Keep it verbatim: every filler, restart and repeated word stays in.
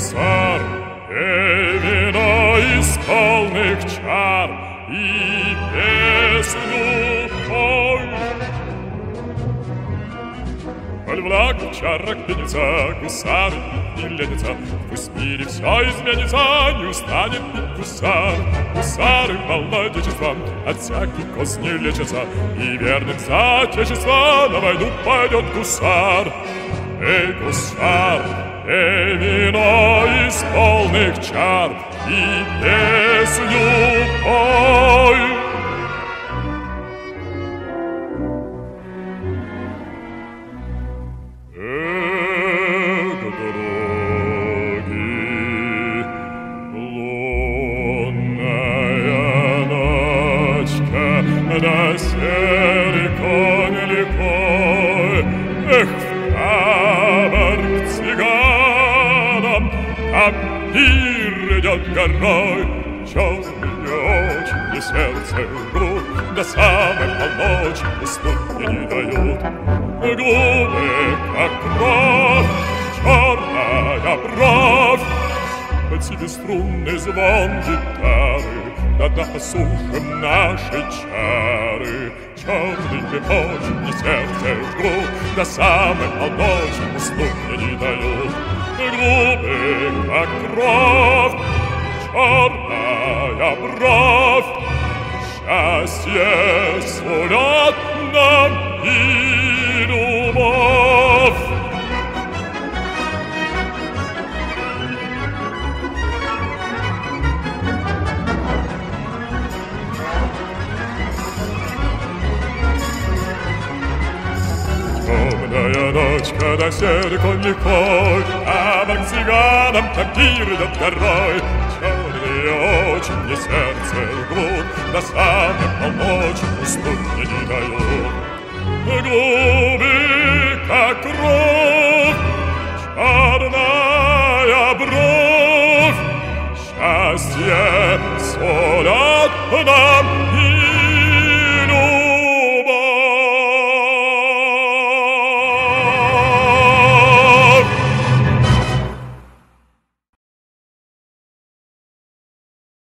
гусар, пей вино из полных чар и песню пой. Коль влаг в чарах пенится, гусар не ленится, пусть в мире все изменится, не устанет пить гусар. Гусары молодечества от всяких козни лечатся, и верным за отечество на войну пойдет гусар. Эй, гусар, пей вино из полных чар и песню пой. Да серый конь лихой, эх, в табор к цыганам, а пир идет горой. Черные очи мне сердце жгут, до самой полночи уснуть мне не дают. Губы, как кровь, черная бровь, под себе струнный звон гитары, да осушим наши чары. Черные очи мне сердце жгут, до самой полночи уснуть мне не дают. Губы, как кровь, черная бровь, счастье сулят нам и любовь. Темная ночь, когда серый конь лихой, а к цыганам трактир идет горой. Черные очи мне сердце жгут, до самой полночи уснуть мне не дают.